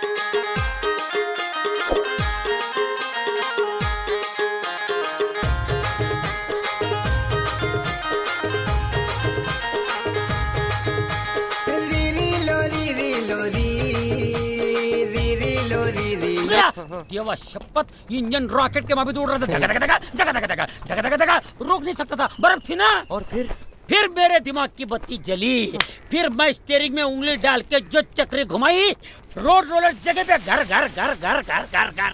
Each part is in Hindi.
देवा शपथ, इंजन रॉकेट के माफी उड़ रहा था, धका धका धका धका धका धका धका धका धका, रोक नहीं सकता था, बर्फ थी ना। और फिर मेरे दिमाग की बत्ती जली, फिर मैं स्टीयरिंग में उंगली डाल के जो चक्री घुमाई, रोड रोलर जगह पे घर घर घर घर घर घर घर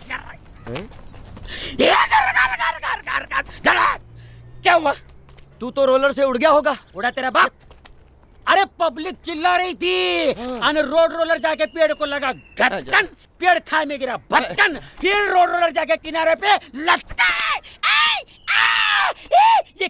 घर। क्या हुआ? तू तो रोलर से उड़ गया होगा। उड़ा तेरा बाप। अरे पब्लिक चिल्ला रही थी, रोड रोलर जाके पेड़ को लगा घचकन, पेड़ खाई में गिरा भचकन, फिर रोड रोलर जाके किनारे पे लटका। ये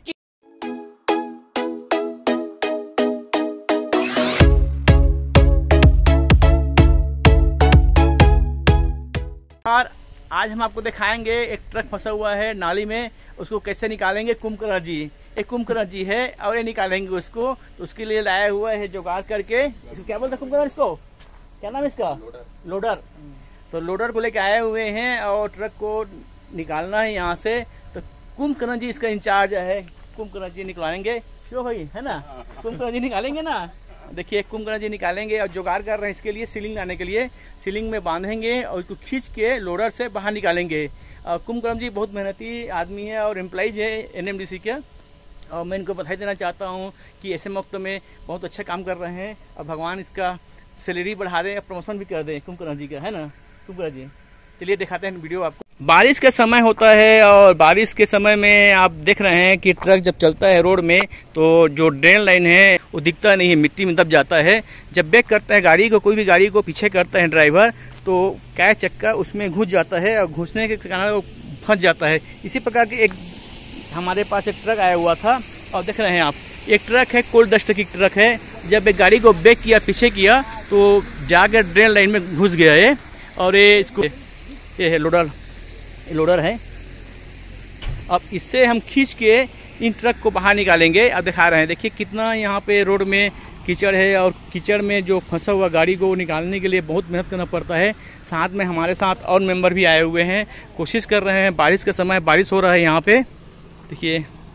और आज हम आपको दिखाएंगे एक ट्रक फंसा हुआ है नाली में, उसको कैसे निकालेंगे। कुंभकर्ण जी, एक कुंभकर्ण जी है और ये निकालेंगे उसको, तो उसके लिए लाया हुआ है जुगाड़ करके। इसको क्या बोलते हैं कुंभकर्ण? इसको क्या नाम है इसका? लोडर। तो लोडर को लेके आए हुए हैं और ट्रक को निकालना है यहाँ से। तो कुंभकर्ण जी इसका इंचार्ज है, कुंभकर्ण जी निकालेंगे। क्यों भाई, है ना? कुंभकर्ण जी निकालेंगे ना। देखिए कुंभकर्ण जी निकालेंगे और जुगाड़ कर रहे हैं इसके लिए, सीलिंग लाने के लिए। सीलिंग में बांधेंगे और इसको खींच के लोडर से बाहर निकालेंगे। कुंभकर्ण जी बहुत मेहनती आदमी है और एम्प्लॉइज है एनएमडीसी के, और मैं इनको बधाई देना चाहता हूँ कि ऐसे मौके में बहुत अच्छा काम कर रहे हैं और भगवान इसका सैलरी बढ़ा दें, प्रमोशन भी कर दें कुंभकर्ण जी का, है ना कुंभकर्ण जी? चलिए दिखाते हैं वीडियो आपको। बारिश का समय होता है और बारिश के समय में आप देख रहे हैं कि ट्रक जब चलता है रोड में तो जो ड्रेन लाइन है वो दिखता नहीं है, मिट्टी में दब जाता है। जब ब्रेक करता है गाड़ी को, कोई भी गाड़ी को पीछे करता है ड्राइवर, तो क्या चक्का उसमें घुस जाता है और घुसने के कारण वो फंस जाता है। इसी प्रकार की एक हमारे पास एक ट्रक आया हुआ था और देख रहे हैं आप, एक ट्रक है, कोल्ड डस्ट की ट्रक है। जब एक गाड़ी को ब्रेक किया, पीछे किया, तो जाकर ड्रेन लाइन में घुस गया है। और ये इसको, ये है लोडर है। अब इससे हम खींच के इन ट्रक को बाहर निकालेंगे। अब दिखा रहे हैं, देखिए कितना यहाँ पे रोड में कीचड़ है और कीचड़ में जो फंसा हुआ गाड़ी को निकालने के लिए बहुत मेहनत करना पड़ता है। साथ में हमारे साथ और मेंबर भी आए हुए हैं, कोशिश कर रहे हैं। बारिश का समय, बारिश हो रहा है यहाँ पे, देखिए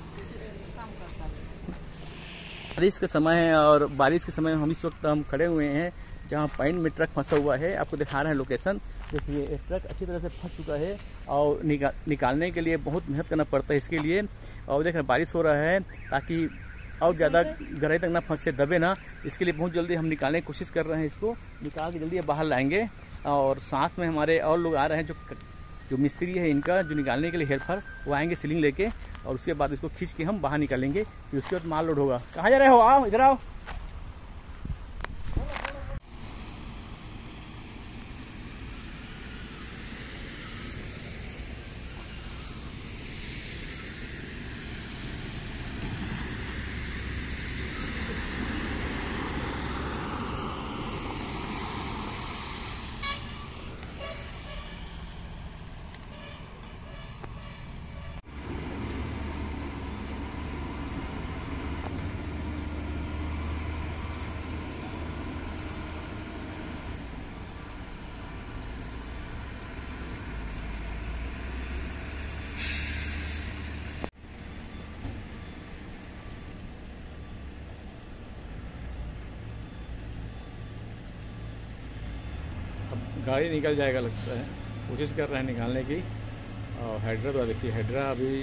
बारिश का समय है और बारिश के समय हम इस वक्त हम खड़े हुए हैं जहाँ पॉइंट में ट्रक फंसा हुआ है। आपको दिखा रहे हैं लोकेशन। देखिए एक ट्रक अच्छी तरह से फंस चुका है और निकालने के लिए बहुत मेहनत करना पड़ता है इसके लिए। और देख रहे हैं बारिश हो रहा है ताकि और ज़्यादा गहराई तक ना फंसे, दबे ना, इसके लिए बहुत जल्दी हम निकालने की कोशिश कर रहे हैं। इसको निकाल के जल्दी बाहर लाएंगे। और साथ में हमारे और लोग आ रहे हैं, जो मिस्त्री है इनका, जो निकालने के लिए हेल्पर, वो आएंगे सीलिंग लेके, और उसके बाद इसको खींच के हम बाहर निकालेंगे। फिर उसके बाद माल लोड होगा। कहाँ जा रहे हो? आओ इधर आओ। गाड़ी निकल जाएगा लगता है, कोशिश कर रहे हैं निकालने की। और हेड्रा तो देखिए, हेड्रा अभी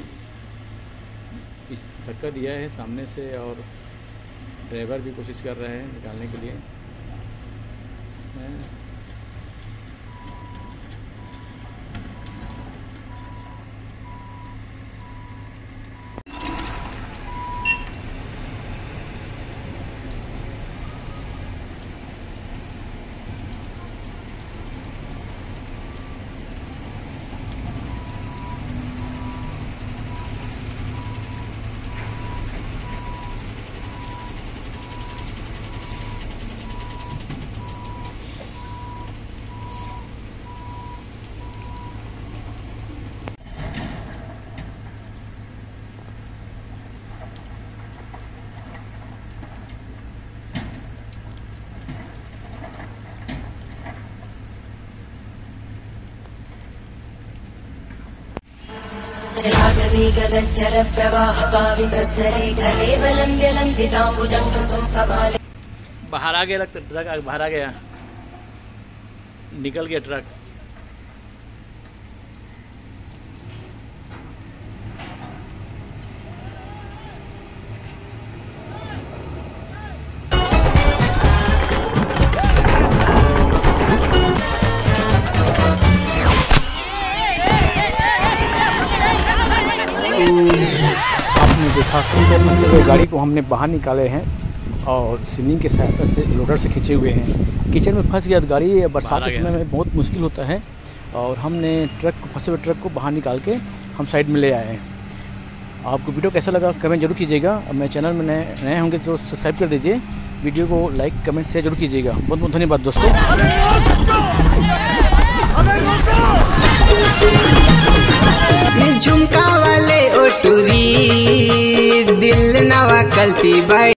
धक्का दिया है सामने से और ड्राइवर भी कोशिश कर रहे हैं निकालने के लिए। चलागवी गगनचर प्रवाह पावितस्तरे कलेवलम्ब्य लम्बिताम्बुजं कृतं कपाले। बाहर आ गया, लगता ट्रक बाहर आ गया, निकल गया ट्रक। आपने देखा गाड़ी को हमने बाहर निकाले हैं और स्विंग की सहायता से लोडर से खींचे हुए हैं। कीचड़ में फंस गया तो गाड़ी बरसात के समय में बहुत मुश्किल होता है और हमने फंसे हुए ट्रक को बाहर निकाल के हम साइड में ले आए हैं। आपको वीडियो कैसा लगा कमेंट जरूर कीजिएगा। मेरे चैनल में नए होंगे तो सब्सक्राइब कर दीजिए। वीडियो को लाइक कमेंट शेयर जरूर कीजिएगा। बहुत बहुत धन्यवाद दोस्तों। झुमका वाले ओ टूरी दिल नवा कल्ती बाई।